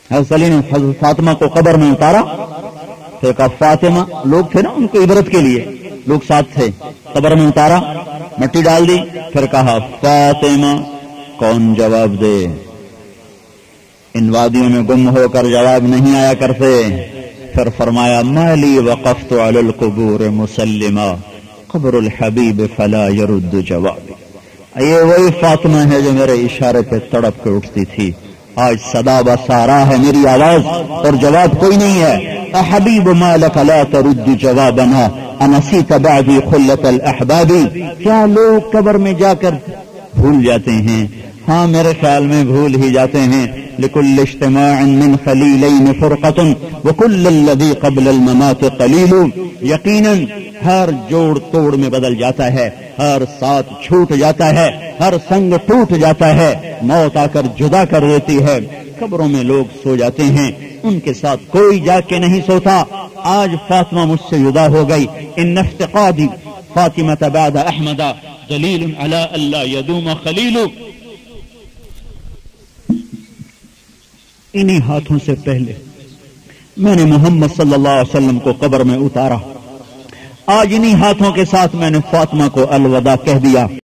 حضرت علی نے حضرت فاطمہ کو قبر میں اتارا، پھر کہا فاطمہ، لوگ تھے نا ان کو عبرت کے لیے، لوگ ساتھ تھے، قبر میں اتارا، مٹی ڈال دی، پھر کہا فاطمہ کون جواب دے؟ ان وادیوں میں گم ہو کر جواب نہیں آیا کرتے۔ پھر فرمایا مالی وقفت علی القبور مسلما قبر الحبیب فلا يرد جوابی۔ یہ وہی فاطمہ ہے جو میرے اشارے پہ تڑپ کے اٹھتی تھی، آج صدا بسارا ہے میری آواز اور جواب کوئی نہیں ہے۔ احبیب ما لک لا ترد جوابنا انسیت بعدی خلت الاحباب۔ کیا لوگ قبر میں جا کر بھول جاتے ہیں؟ ہاں میرے خیال میں بھول ہی جاتے ہیں۔ لکل اجتماع من خلیلین فرقۃ وکل الذی قبل الممات قلیل۔ یقیناً ہر جوڑ توڑ میں بدل جاتا ہے، ہر ساتھ چھوٹ جاتا ہے، ہر سنگ ٹوٹ جاتا ہے، موت آ کر جدا کر دیتی ہے۔ قبروں میں لوگ سو جاتے ہیں، ان کے ساتھ کوئی جا کے نہیں سوتا۔ آج فاطمہ مجھ سے جدا ہو گئی، ان افتقادی فاطمہ بعد احمد دلیل علی اللہ یدوم خلیل۔ انہی ہاتھوں سے پہلے میں نے محمد صلی اللہ علیہ وسلم کو قبر میں اتارا، آج انہی ہاتھوں کے ساتھ میں نے فاطمہ کو الوداع کہہ دیا۔